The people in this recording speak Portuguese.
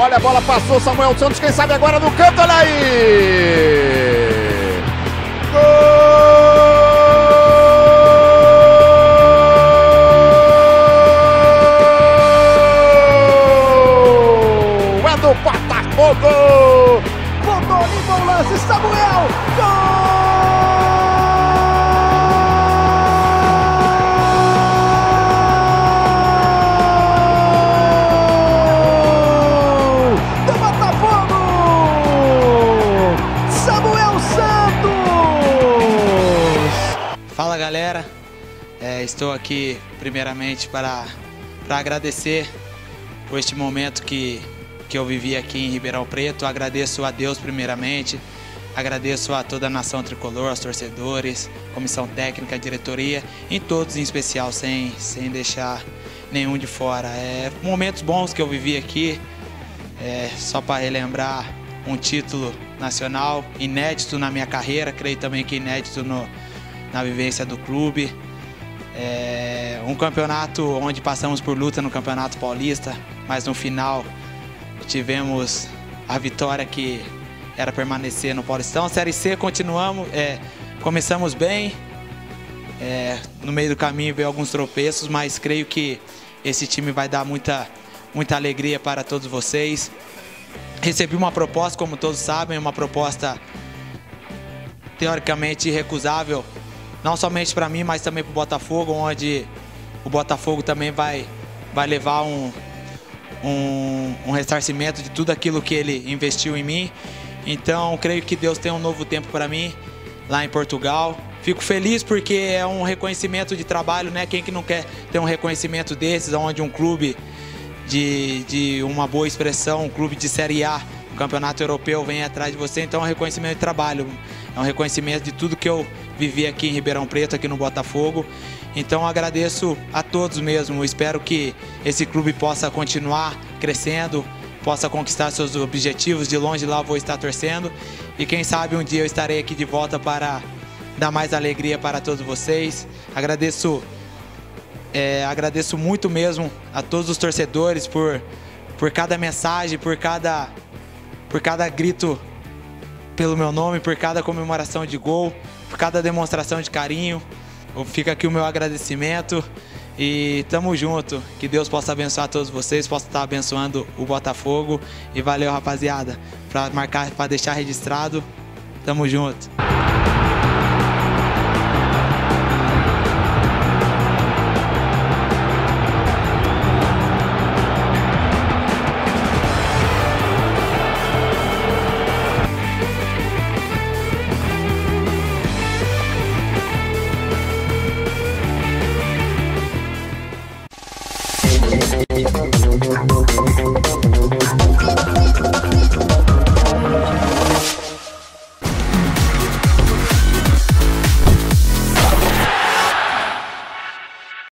Olha, a bola passou, Samuel Santos, quem sabe agora no canto, olha aí! Gol! É do Botafogo! Botou limpo o lance, Samuel! Gol! Fala galera, estou aqui primeiramente para agradecer por este momento que eu vivi aqui em Ribeirão Preto. Agradeço a Deus primeiramente, agradeço a toda a nação tricolor, aos torcedores, comissão técnica, diretoria, em todos em especial, sem deixar nenhum de fora. Momentos bons que eu vivi aqui, só para relembrar, um título nacional inédito na minha carreira, creio também que inédito na vivência do clube. Um campeonato onde passamos por luta no Campeonato Paulista, mas no final tivemos a vitória que era permanecer no Paulistão. Série C começamos bem, no meio do caminho veio alguns tropeços, mas creio que esse time vai dar muita alegria para todos vocês. Recebi uma proposta, como todos sabem, uma proposta teoricamente irrecusável, não somente para mim, mas também para o Botafogo, onde o Botafogo também vai levar um ressarcimento de tudo aquilo que ele investiu em mim. Então, creio que Deus tem um novo tempo para mim lá em Portugal. Fico feliz porque é um reconhecimento de trabalho, né? Quem que não quer ter um reconhecimento desses, onde um clube de uma boa expressão, um clube de Série A, um campeonato europeu vem atrás de você. Então é um reconhecimento de trabalho, é um reconhecimento de tudo que eu vivi aqui em Ribeirão Preto, aqui no Botafogo. Então agradeço a todos mesmo, espero que esse clube possa continuar crescendo, possa conquistar seus objetivos. De longe lá eu vou estar torcendo e quem sabe um dia eu estarei aqui de volta para dar mais alegria para todos vocês. Agradeço muito mesmo a todos os torcedores por cada mensagem, por cada grito pelo meu nome, por cada comemoração de gol, por cada demonstração de carinho. Fica aqui o meu agradecimento e tamo junto. Que Deus possa abençoar todos vocês, possa estar abençoando o Botafogo. E valeu, rapaziada, para deixar registrado. Tamo junto.